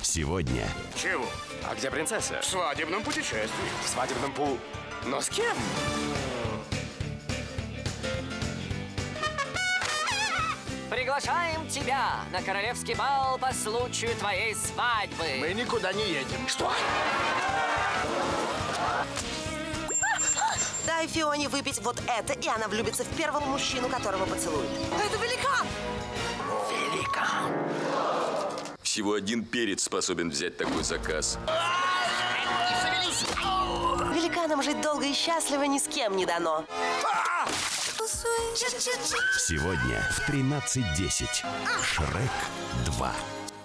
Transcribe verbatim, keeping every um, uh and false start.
Сегодня. Чего? А где принцесса? В свадебном путешествии. В свадебном пу... Но с кем? Приглашаем тебя на королевский бал по случаю твоей свадьбы. Мы никуда не едем. Что? Дай Фионе выпить вот это, и она влюбится в первого мужчину, которого поцелует. Это великан! Великан. Всего один перец способен взять такой заказ. Великанам жить долго и счастливо ни с кем не дано. Сегодня в тринадцать десять. Шрек два.